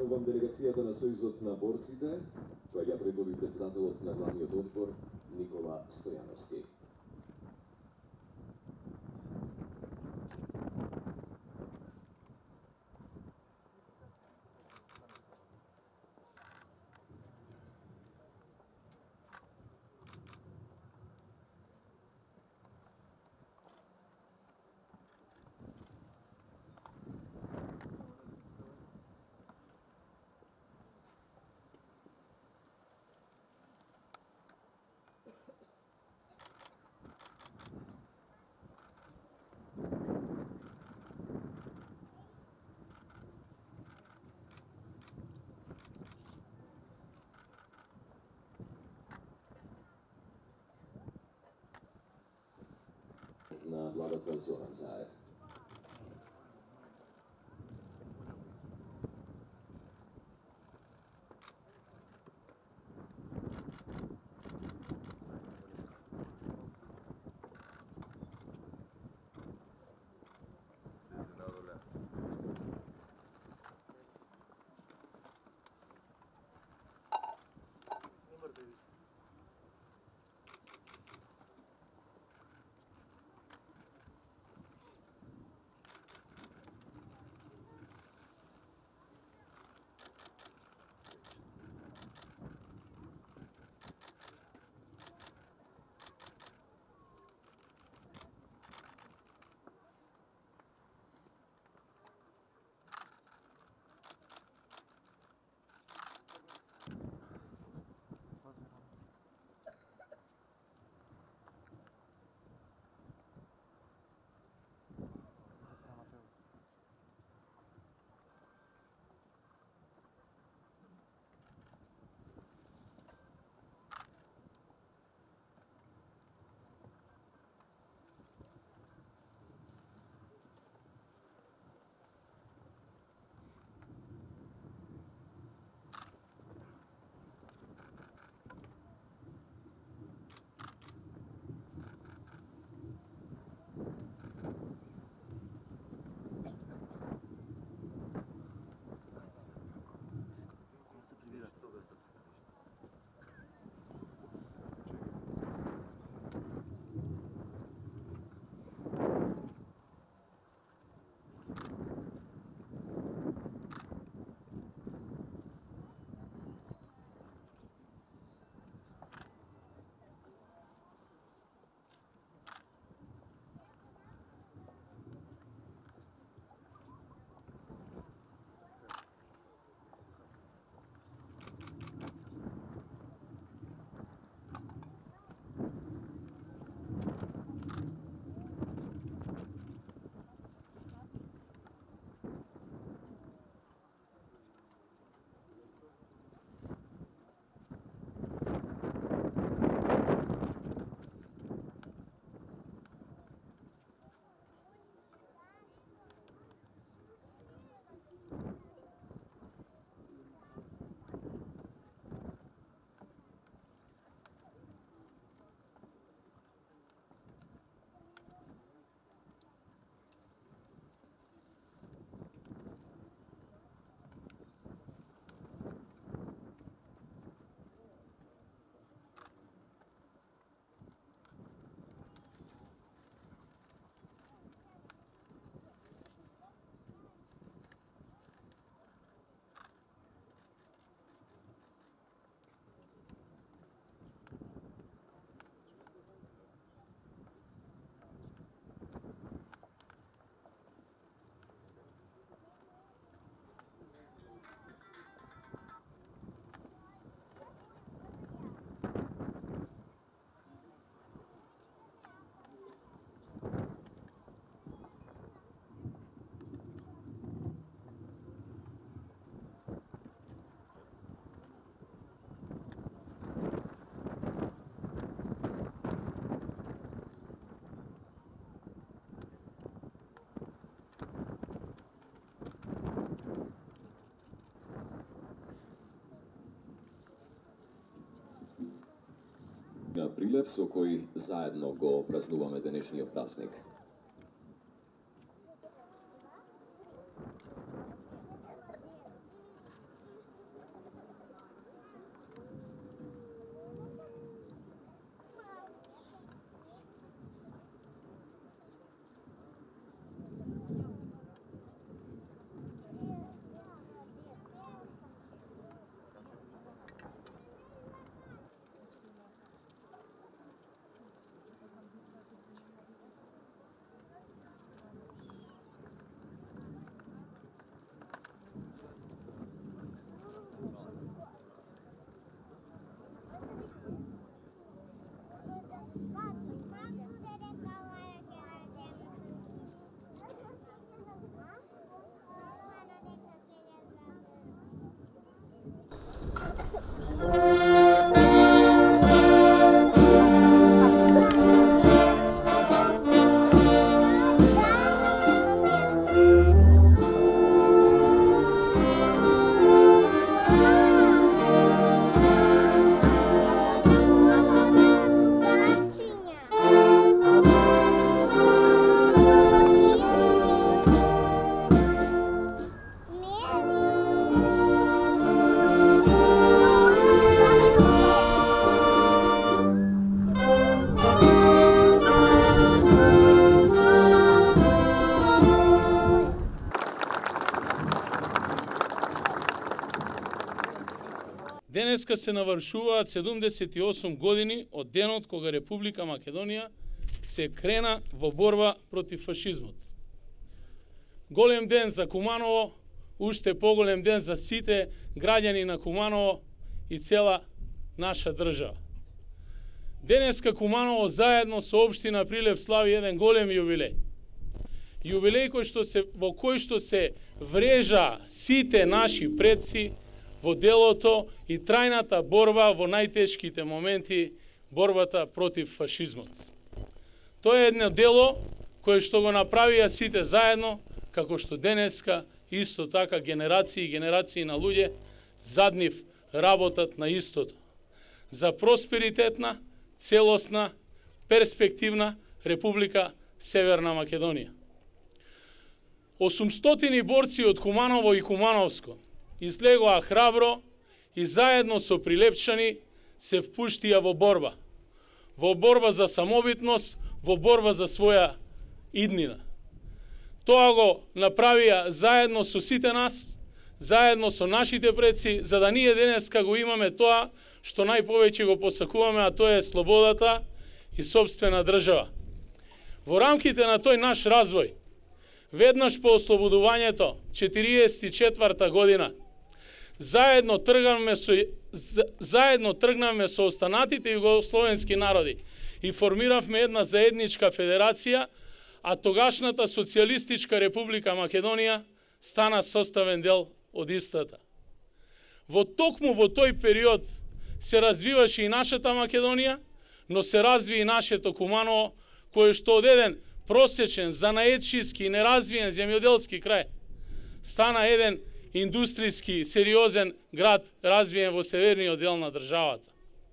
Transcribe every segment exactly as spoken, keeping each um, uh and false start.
представувам делегацијата на Сојузот на борците, која ја предводи председателот на главниот одбор Никола Стојановски. На владата Зоран Заев. Прилеп со кој заедно го празнуваме денешниот празник. Денеска се навршуваат седумдесет и осум години од денот кога Република Македонија се крена во борба против фашизмот. Голем ден за Куманово, уште поголем ден за сите граѓани на Куманово и цела наша држава. Денеска Куманово заедно со општина Прилеп слави еден голем јубилеј. Јубилеј кој што се во кој што се врежа сите наши предци во делото и трајната борба во најтешките моменти, борбата против фашизмот. Тоа е едно дело кое што го направија сите заедно, како што денеска исто така генерации и генерации на луѓе зад нив работат на истото. За просперитетна, целосна, перспективна Република Северна Македонија. осумстотини борци од Куманово и Кумановско излегоа храбро и заедно со прилепчани се впуштија во борба. Во борба за самобитност, во борба за своја иднина. Тоа го направија заедно со сите нас, заедно со нашите предци, за да ние денеска го имаме тоа што најповеќе го посакуваме, а тоа е слободата и сопствена држава. Во рамките на тој наш развој, веднаш по ослободувањето, четириесет и четврта година, заедно тргнавме со заедно тргнавме со останатите југословенски народи и формиравме една заедничка федерација, а тогашната социјалистичка Република Македонија стана составен дел од истата. Во токму во тој период се развиваше и нашата Македонија, но се разви и нашето Куманово, кое што од еден просечен, занаетчиски и неразвиен земјоделски крај стана еден индустријски, сериозен град, развиен во северниот дел на државата.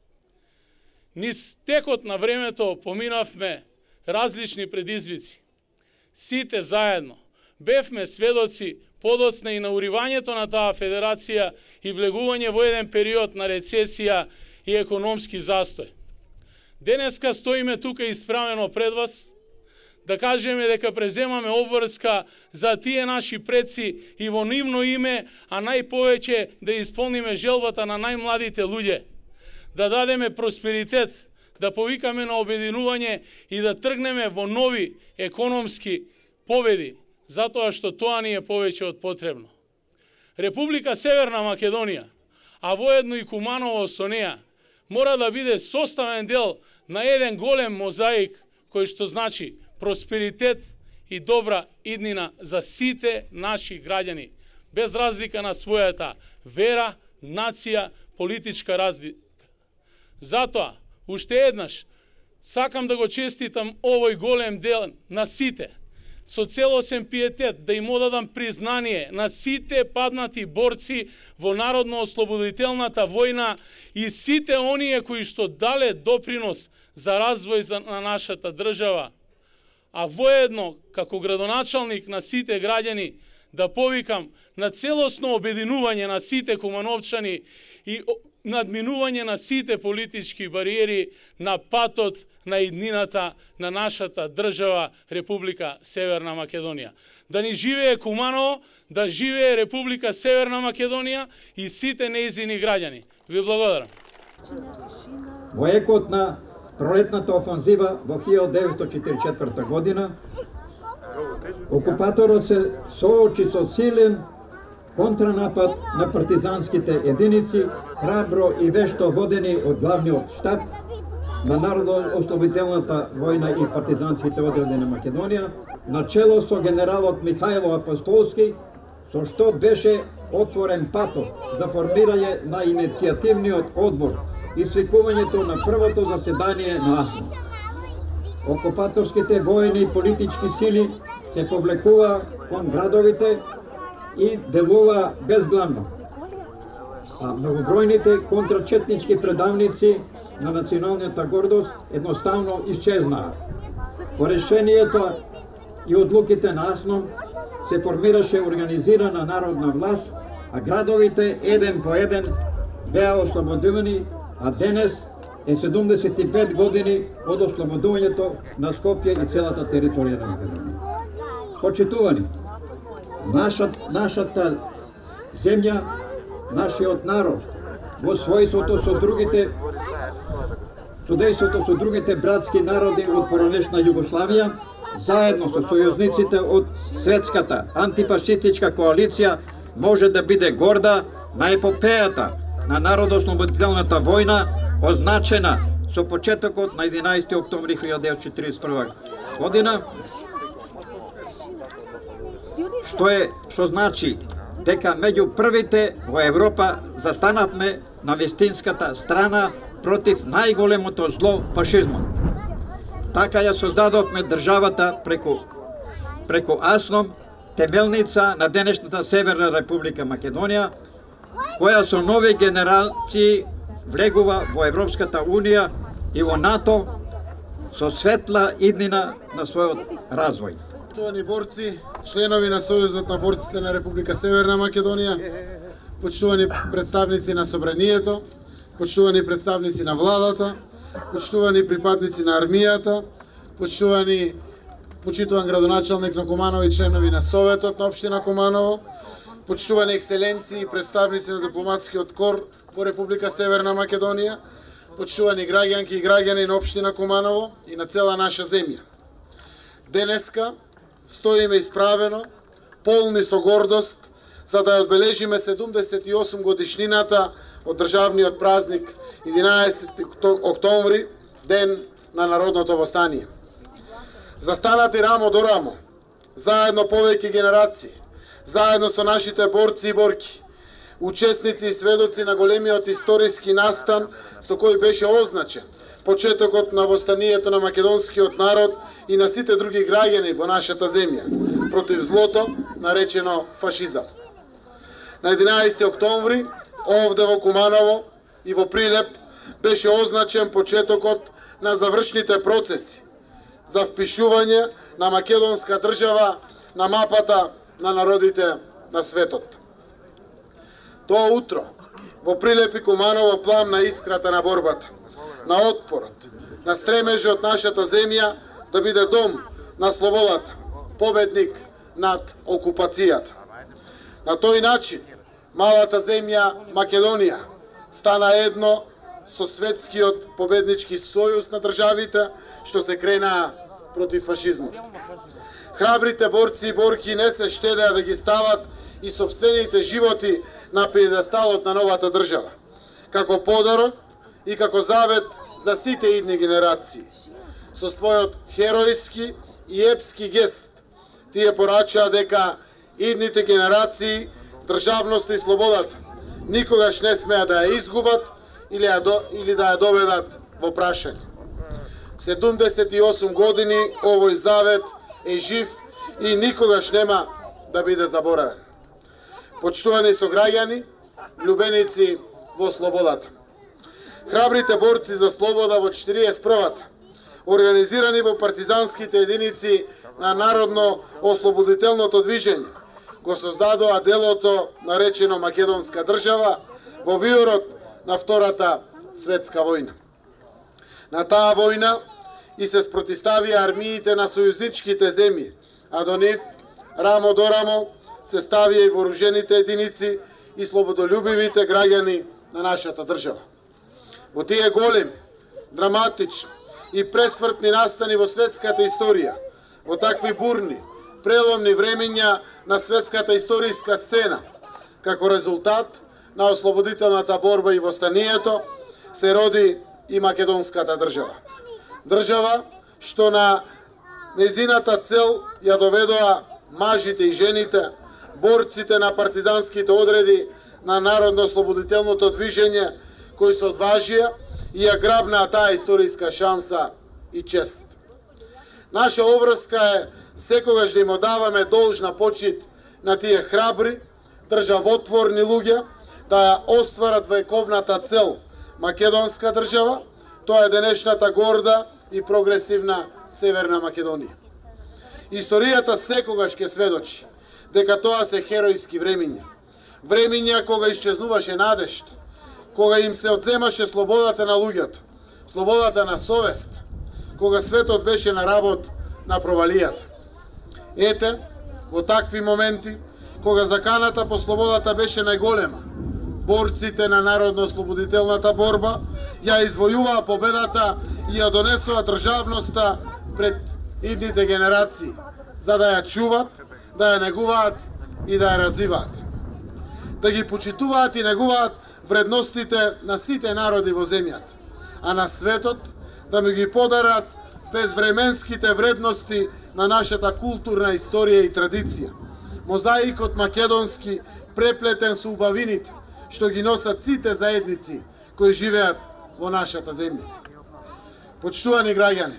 Низ текот на времето поминавме различни предизвици. Сите заедно бевме сведоци подоцна и на уривањето на таа федерација и влегување во еден период на рецесија и економски застој. Денеска стоиме тука исправено пред вас да кажеме дека преземаме обврска за тие наши предци и во нивно име, а најповеќе да исполниме желбата на најмладите луѓе, да дадеме просперитет, да повикаме на обединување и да тргнеме во нови економски победи, затоа што тоа ни е повеќе од потребно. Република Северна Македонија, а воедно и Куманово со неа, мора да биде составен дел на еден голем мозаик кој што значи просперитет и добра иднина за сите наши граѓани, без разлика на својата вера, нација, политичка разлика. Затоа, уште еднаш, сакам да го честитам овој голем дел на сите, со целосен пиетет да им одадам признание на сите паднати борци во Народно-ослободителната војна и сите оние кои што дале допринос за развој на нашата држава, а воедно, како градоначалник на сите граѓани, да повикам на целосно обединување на сите кумановчани и надминување на сите политички бариери на патот на иднината на нашата држава Република Северна Македонија. Да ни живее Куманово, да живее Република Северна Македонија и сите нејзини граѓани. Ви благодарам. Во екот на пролетната офанзива во илјадесет деветстотини четиридесет и четврта година, окупаторот се соочи со силен контранапад на партизанските единици, храбро и вешто водени од главниот штаб на Народно-ослободителната војна и партизанските одреди на Македонија, начело со генералот Михајло Апостолски, со што беше отворен патот за формирање на иницијативниот одбор и свикувањето на првото заседание на АСНО. Окупаторските војни и политички сили се повлекува кон градовите и делува безглавно, а многобројните контрачетнички предавници на националната гордост едноставно исчезнаа. По решението и одлуките на АСНО се формираше организирана народна власт, а градовите еден по еден беа ослободувани, а денес е седумдесет и пет години од ослободувањето на Скопје и целата територија на Македонија. Почитувани, нашата, нашата земја, нашиот народ во својството со другите судејството со другите братски народи од поранешна Југославија, заедно со сојузниците од светската антифашистичка коалиција, може да биде горда на епопејата на Народоослободителната војна, означена со почетокот на единаесети октомври илјада деветстотини четиридесет и прва година, што е што значи дека меѓу првите во Европа застанавме на вистинската страна против најголемото зло фашизмот. Така ја создадовме државата преку преку АСНОМ, темелница на денешната Северна Република Македонија, која со нови генерации влегува во Европската Унија и во НАТО со светла иднина на својот развој. Почитувани борци, членови на Сојузот на борците на Република Северна Македонија, почитувани представници на Собранието, почитувани представници на владата, почитувани припадници на армијата, почитувани почитуван градоначалник на Куманово и членови на Советот на општина Куманово, почитувани екселенции и представници на дипломатскиот кор во Република Северна Македонија, почитувани граѓанки и граѓани на општина Куманово и на цела наша земја. Денеска стоиме исправено, полни со гордост, за да ја одбележиме седумдесет и осум годишнината од државниот празник единаесети октомври, ден на народното востание. Застанати рамо до рамо, заедно повеќе генерации, заедно со нашите борци и борки, учесници и сведоци на големиот историски настан со кој беше означен почетокот на востанието на македонскиот народ и на сите други граѓани во нашата земја против злото наречено фашизам. На единаесети октомври овде во Куманово и во Прилеп беше означен почетокот на завршните процеси за впишување на македонска држава на мапата на народите на светот. Тоа утро во Прилеп и Куманово пламна искрата на борбата, на отпорот, на стремежот нашата земја да биде дом на слободата, победник над окупацијата. На тој начин малата земја Македонија стана едно со светскиот победнички сојуз на државите што се кренаа против фашизмот. Храбрите борци и борки не се штедеа да ги стават и сопствените животи на пиедесталот на новата држава, како подарок и како завет за сите идни генерации. Со својот херојски и епски гест, тие порачаа дека идните генерации државноста и слободата никогаш не смеа да ја изгубат или, ја до, или да ја доведат во прашање. седумдесет и осум години овој завет е жив и никогаш нема да биде заборавен. Почитувани сограѓани, љубеници во слободата. Храбрите борци за слобода во четириесет и првата, организирани во партизанските единици на Народно-ослободителното движење, го создадоа делото наречено Македонска држава во виорот на Втората светска војна. На таа војна и се спротиставија армиите на сојузничките земји, а до нив рамо до рамо се ставија и вооружените единици и слободолюбивите граѓани на нашата држава. Во тие големи, драматични и пресмртни настани во светската историја, во такви бурни, преломни времења на светската историска сцена, како резултат на ослободителната борба и востанието, се роди и македонската држава. Држава што на незината цел ја доведоа мажите и жените, борците на партизанските одреди на Народно-ослободителното движење, кои се одважија и ја грабнаа таа историска шанса и чест. Наша обврска е секогаш да им одаваме должна почит на тие храбри, државотворни луѓе, да ја остварат вековната цел македонска држава, тоа е денешната горда и прогресивна Северна Македонија. Историјата секогаш ќе сведочи дека тоа се херојски времиња. Времиња кога исчезнуваше надежта, кога им се одземаше слободата на луѓето, слободата на совест, кога светот беше на работ на провалијата. Ете, во такви моменти, кога заканата по слободата беше најголема, борците на народно-ослободителната борба, ја извојуваа победата и ја донесува државноста пред идните генерации, за да ја чуват, да ја негуваат и да ја развиваат. Да ги почитуваат и негуваат вредностите на сите народи во земјата, а на светот да ми ги подарат безвременските вредности на нашата културна историја и традиција. Мозаикот македонски преплетен со убавините што ги носат сите заедници кои живеат во нашата земја. Почитувани граѓани,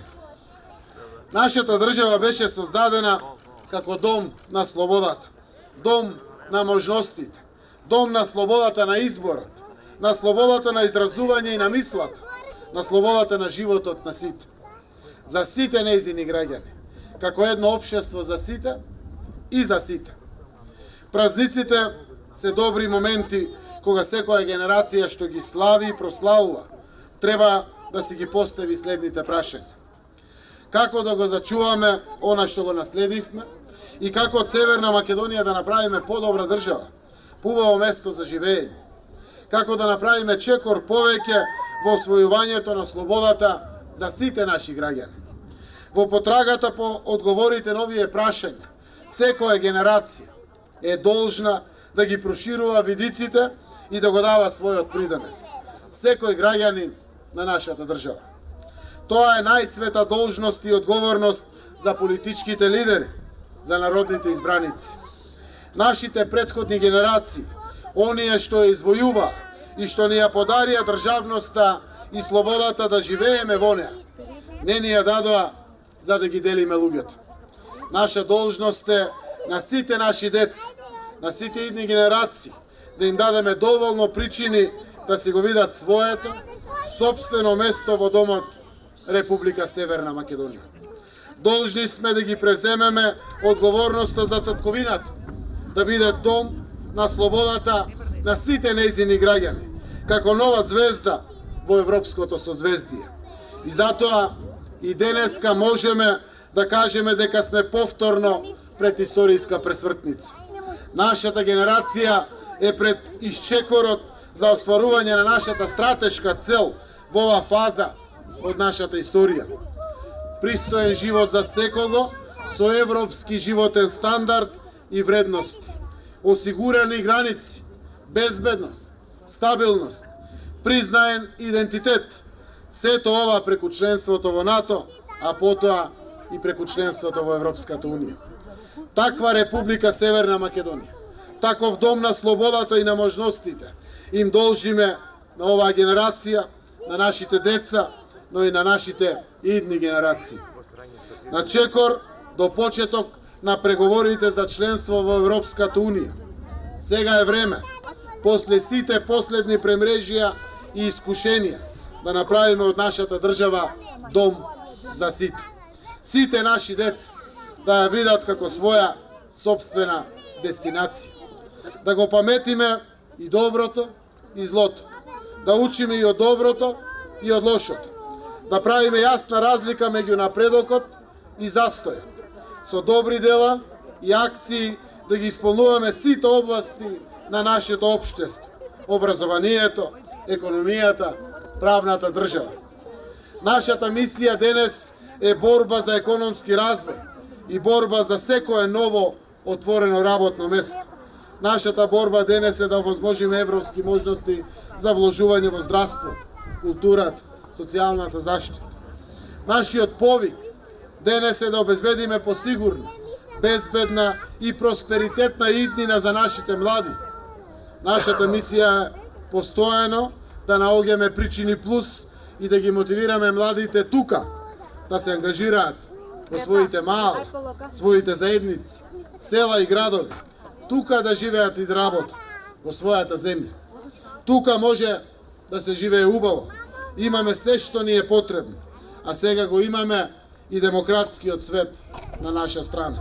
нашата држава беше создадена како дом на слободата, дом на можностите, дом на слободата на изборот, на слободата на изразување и на мислата, на слободата на животот на сите. За сите нејзини граѓани, како едно општество за сите и за сите. Празниците се добри моменти кога секоја генерација што ги слави и прославува, треба да си ги постави следните прашања. Како да го зачуваме она што го наследивме и како од Северна Македонија да направиме подобра држава, поубаво место за живење. Како да направиме чекор повеќе во освојувањето на слободата за сите наши граѓани. Во потрагата по одговорите на овие прашања, секоја генерација е должна да ги проширува видиците и да го дава својот придонес. Секој граѓанин на нашата држава. Тоа е најсвета должност и одговорност за политичките лидери, за народните избраници. Нашите претходни генерации, оние што ја извојува и што ни ја подарија државноста и слободата да живееме во неа, не ни ја дадоа за да ги делиме луѓето. Наша должност е на сите наши деца, на сите идни генерации, да им дадеме доволно причини да си го видат своето, собствено место во домот Република Северна Македонија. Должни сме да ги преземеме одговорноста за татковината, да биде дом на слободата на сите нејзини граѓани, како нова звезда во европското созвездие. И затоа и денеска можеме да кажеме дека сме повторно пред историска пресвртница. Нашата генерација е пред исчекорот за остварување на нашата стратешка цел во оваа фаза од нашата историја. Пристоен живот за секого со европски животен стандард и вредности. Осигурани граници, безбедност, стабилност, признаен идентитет. Сето ова преку членството во НАТО, а потоа и преку членството во Европската Унија. Таква Република Северна Македонија, таков дом на слободата и на можностите, им должиме на оваа генерација, на нашите деца, но и на нашите идни генерации. На чекор до почеток на преговорите за членство во Европската Унија. Сега е време, после сите последни премрежија и искушенија, да направиме од нашата држава дом за сите. Сите наши деца да ја видат како своја собствена дестинација. Да го паметиме и доброто и злото. Да учиме и од доброто и од лошото. Да правиме јасна разлика меѓу напредокот и застојот. Со добри дела и акции да ги исполнуваме сите области на нашето општество. Образованието, економијата, правната држава. Нашата мисија денес е борба за економски развој и борба за секое ново отворено работно место. Нашата борба денес е да овозможиме европски можности за вложување во здравство, културата, социјалната заштита. Нашиот повик денес е да обезбедиме посигурна, безбедна и просперитетна иднина за нашите млади. Нашата мисија е постојано да наоѓаме причини плюс и да ги мотивираме младите тука да се ангажираат во своите мали, своите заедници, села и градови, тука да живеат и да работат во својата земја. Тука може да се живее убаво. Имаме се што ни е потребно, а сега го имаме и демократскиот свет на наша страна.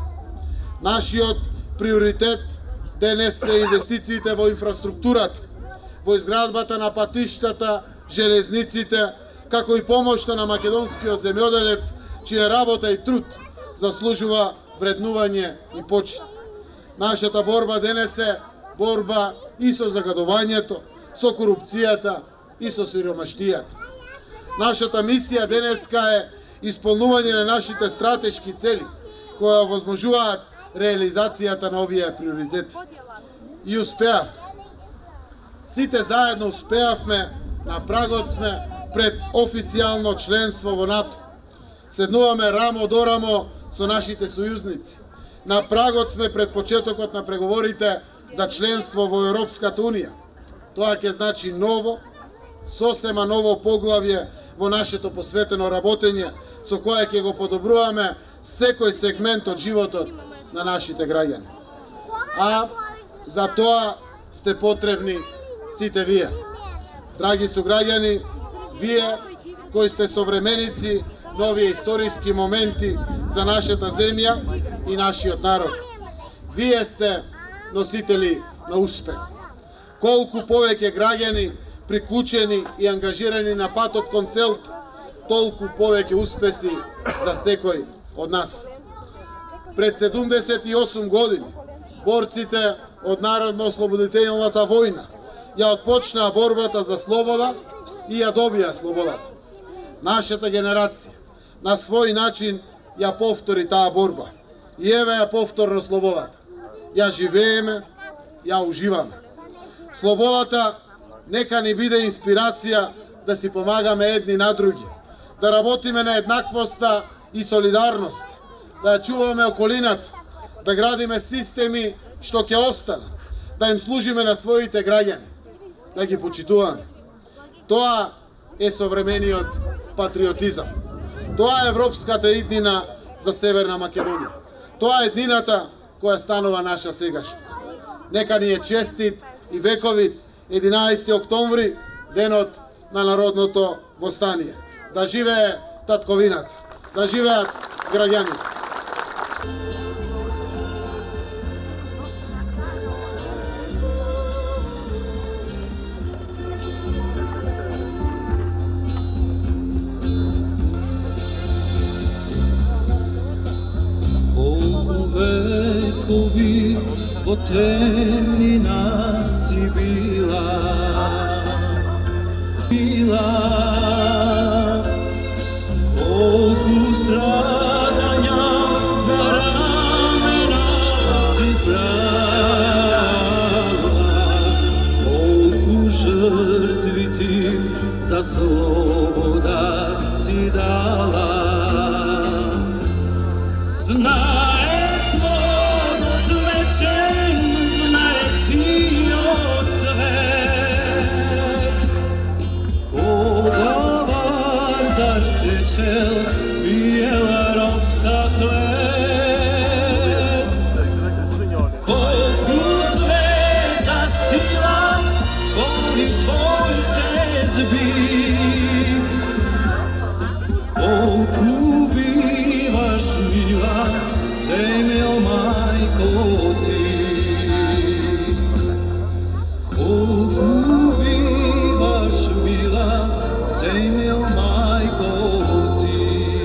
Нашиот приоритет денес се инвестициите во инфраструктурата, во изградбата на патиштата, железниците, како и помошта на македонскиот земјоделец, чија работа и труд заслужува вреднување и почит. Нашата борба денес е борба и со загадувањето, со корупцијата и со сиромаштијата. Нашата мисија денеска е исполнување на нашите стратешки цели, кои возможуваат реализацијата на овие приоритети. И успеав. Сите заедно успеавме, на прагот сме пред официјално членство во НАТО. Седнуваме рамо до рамо со нашите сојузници. На прагот сме пред почетокот на преговорите за членство во Европската Унија. Тоа ќе значи ново, сосема ново поглавје во нашето посветено работење, со кое ќе го подобруваме секој сегмент од животот на нашите граѓани. А за тоа сте потребни сите вие. Драги суграѓани, вие кои сте современици на овие историски моменти за нашата земја и нашиот народ. Вие сте носители на успех. Колку повеќе граѓани приклучени и ангажирани на патот кон целта, толку повеќе успеси за секој од нас. Пред седумдесет и осум години борците од Народно-ослободителната војна ја отпочнаа борбата за слобода и ја добија слободата. Нашата генерација на свој начин ја повтори таа борба. И еве ја повторно слободата. Ја живееме, ја уживаме. Слободата нека ни биде инспирација да си помагаме едни на други, да работиме на еднаквоста и солидарност, да ја чуваме околината, да градиме системи што ќе останат, да им служиме на своите граѓани, да ги почитуваме. Тоа е современиот патриотизам. Тоа е европската иднина за Северна Македонија. Тоа е иднината која станува наша сегашност. Нека ни е честит и вековит единаесети октомври, денот на народното востание. Да живее татковината, да живеат граѓаните. Векови во темнина си била, била, колку страдања на рамена си збрала, колку жртви ти за слобода си дала. Знае свобод вечен, знае сиот свет, кога вардар течел биела робска клет. Колку света сила, коли твој се зби, колку биваш мила, земјо мајко ти. Колку биваш мила, земјо мајко ти.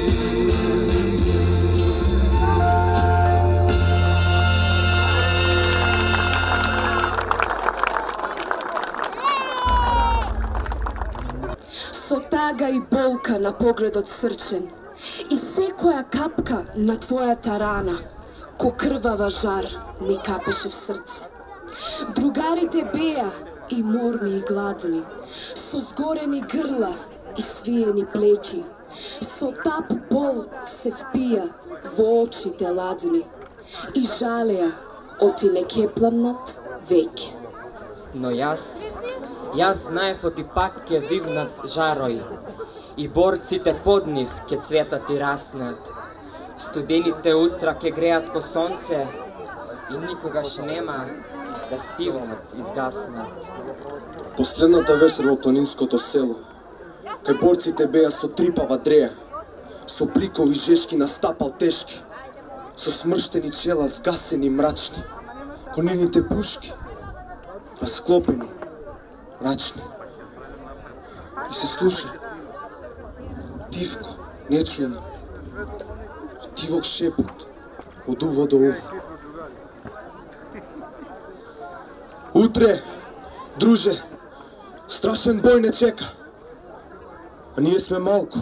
Со тага и болка на погледот срчен, и секоја капка на твојата рана, ко крвава жар ни капеше в срце. Другарите беа и морни и гладни, со згорени грла и свиени плеќи, со тап бол се впија во очите ладни и жалеа оти не ке пламнат веќе. Но јас, јас знаев оти пак ке вивнат жарои и борците под нив ке цветат и раснат. Студените утра ке греат ко сонце и никогаш нема да стивнат, изгаснат. Последната вечер во планинското село, кај борците беа со трипава дреја, со пликови жешки на стапал тешки, со смрштени чела згасени мрачни, конините пушки расклопени, мрачни. И се слуша тивко, нечуно, тивок шепот од уво до уво. Утре, друже, Страшен бој не чека. А ние сме малку.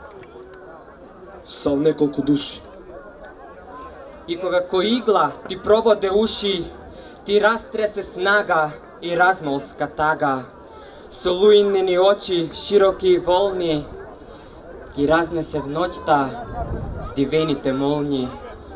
Сал неколку души. И кога кој игла ти прободе уши, ти растресе снага и размолска тага. Со луинени очи, широки и волни, ги разнесе в ноќта с дивените молни.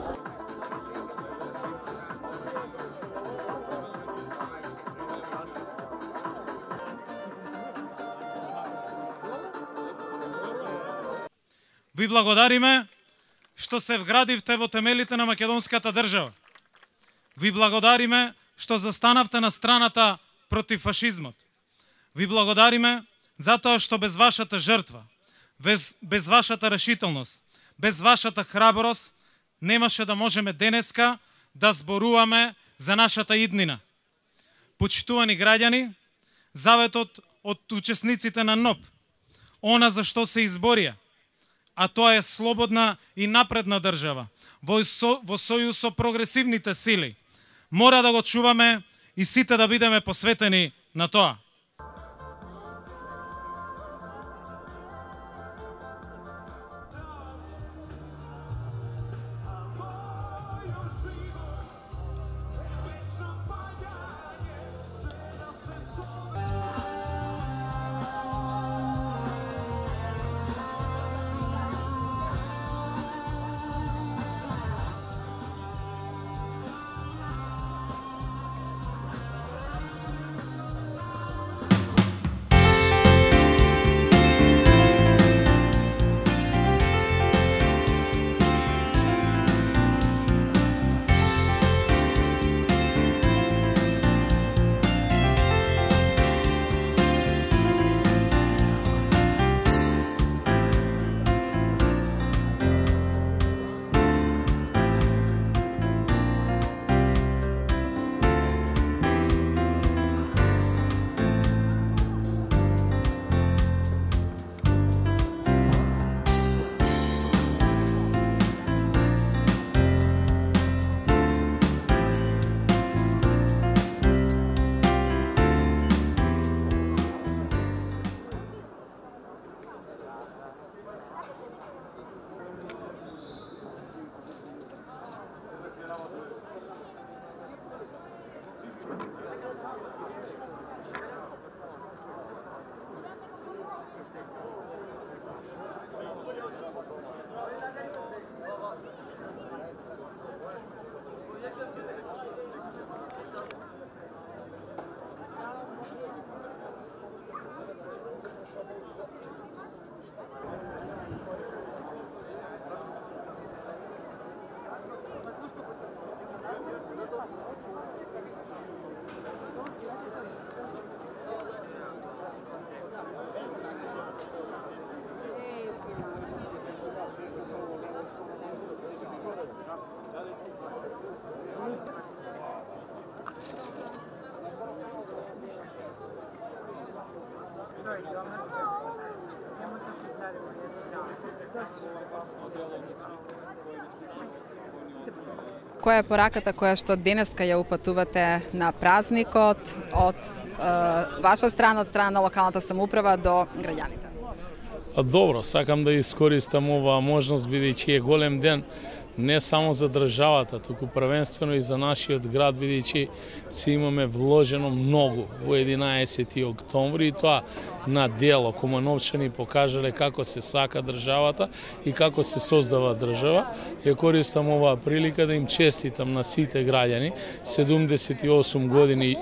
Ви благодариме што се вградивте во темелите на македонската држава. Ви благодариме што застанавте на страната против фашизмот. Ви благодариме затоа што без вашата жртва, без, без вашата решителност, без вашата храброст, немаше да можеме денеска да зборуваме за нашата иднина. Почитувани граѓани, заветот од учесниците на НОБ, она за што се изборија, а тоа е слободна и напредна држава, во, со, во сојуз со прогресивните сили, мора да го чуваме и сите да бидеме посветени на тоа. Која е пораката која што денеска ја упатувате на празникот од е, ваша страна, од страна на локалната самоуправа до граѓаните? А добро, сакам да искористам оваа можност, бидејќи е голем ден не само за државата, туку првенствено и за нашиот град, бидејќи си имаме вложено многу во единаесети октомври и тоа на дело. Кумановчани покажале како се сака државата и како се создава држава. Ја користам оваа прилика да им честитам на сите граѓани седумдесет и осум години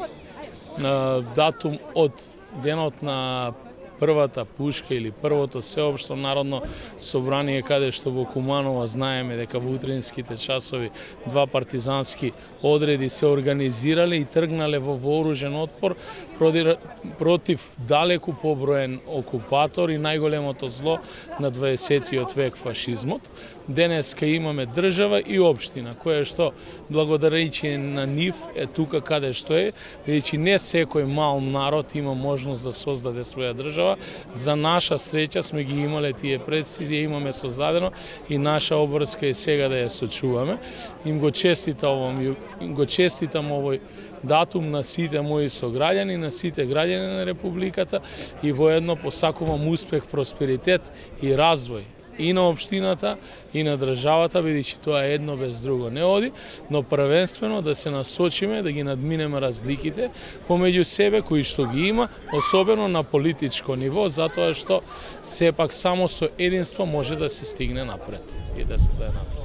датум од денот на првата пушка или првото сеопшто народно собрание, каде што во Куманово знаеме дека во утринските часови два партизански одреди се организирале и тргнале во вооружен отпор против далеку поброен окупатор и најголемото зло на дваесеттиот век, фашизмот. Денеска имаме држава и општина, која што благодарејќи на нив е тука каде што е, бидејќи не секој мал народ има можност да создаде своја држава. За наша среќа сме ги имале тие предци, имаме создадено и наша обврска е сега да ја сочуваме. Им го честитам, им го честитам овој датум на сите мои сограѓани, на сите граѓани на Републиката и воедно посакувам успех, просперитет и развој и на општината и на државата, бидејќи тоа едно без друго не оди, но првенствено да се насочиме, да ги надминеме разликите помеѓу себе кои што ги има, особено на политичко ниво, затоа што сепак само со единство може да се стигне напред и да се даде напред.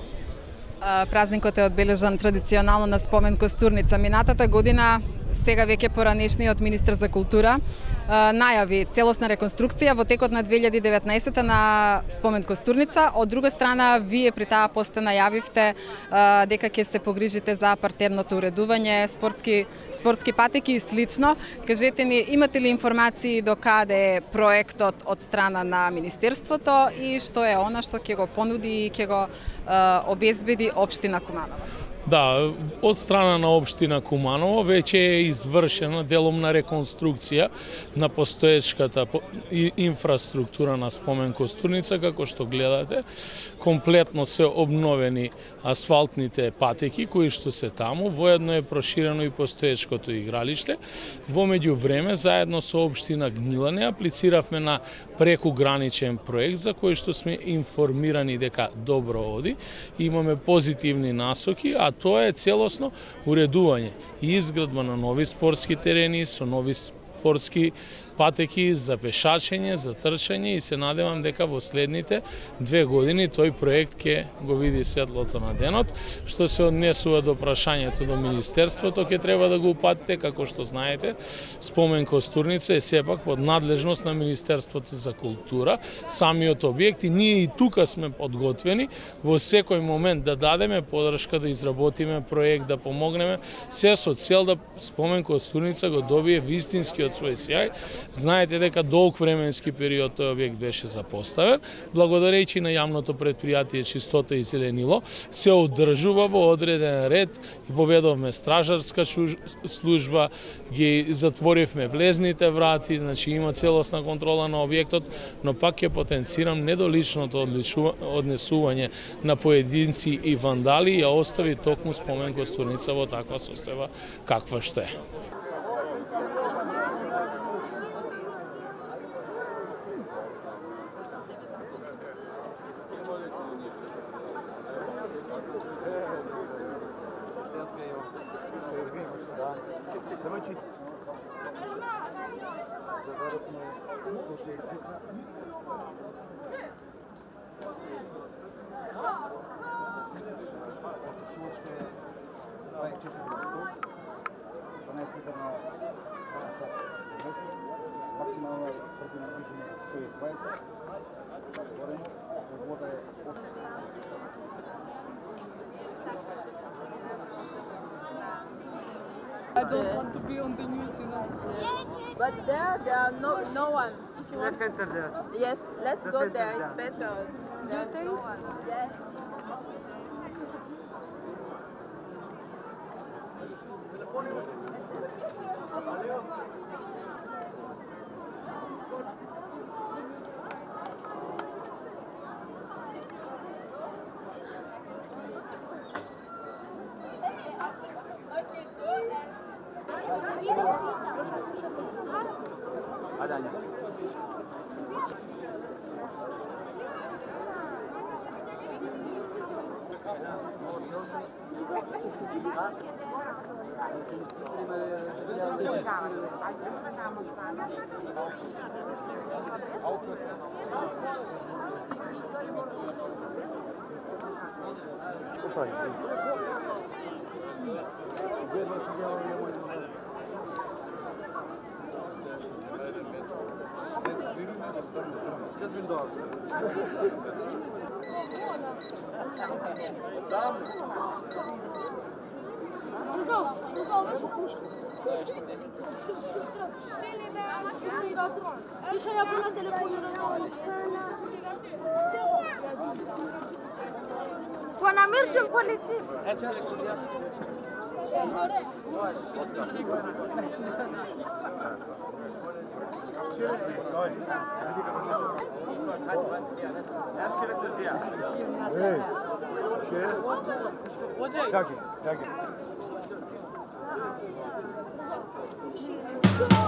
Празникот е одбележан традиционално на спомен Костурница. Минатата година, сега веќе поранешниот министер за култура најави целосна реконструкција во текот на две илјади и деветнаесетта на спомен Костурница. Од друга страна, вие при таа поста најавивте дека ќе се погрижите за партерното уредување, спортски спортски патеки и слично. Кажете ни, имате ли информации до каде е проектот од страна на министерството и што е она што ќе го понуди и ќе го обезбеди општина Куманово? Да, од страна на општина Куманово веќе е извршена деломна реконструкција на постоечката инфраструктура на спомен Костурница, како што гледате. Комплетно се обновени асфалтните патеки кои што се таму, воедно е проширено и постоечкото игралиште. Во меѓувреме, заедно со општина Гнилане аплициравме на прекуграничен проект за кој што сме информирани дека добро оди. Имаме позитивни насоки, а тоа е целосно уредување и изградба на нови спортски терени со нови спортски патеки за пешачење, за трчање и се надевам дека во следните две години тој проект ќе го види светлото на денот. Што се однесува до прашањето до министерството, ќе треба да го упатите, како што знаете, спомен Костурница е сепак под надлежност на Министерството за култура, самиот објект и ние и тука сме подготвени во секој момент да дадеме подршка, да изработиме проект, да помогнеме, се со цел да спомен Костурница го добие вистинскиот свој сјај. Знаете дека долг временски период тој објект беше запоставен, благодарејќи на јавното предпријатие Чистота и зеленило, се одржува во одреден ред, воведовме стражарска служба, ги затворивме влезните врати, значи има целосна контрола на објектот, но пак ќе потенцирам недоличното однесување на поединци и вандали и ја остави токму спомен Костурница во таква состојба каква што е. Максимална брзина движење сто и дваесет. Отворено. Вода е I don't want to be on the news, you know. But there, there are no no one. If you let's enter there. Yes, let's, let's go there. there. It's better. Do you think? No one. Yes. Până mergi în poliție. Hey. Чакай, чакай. Marko!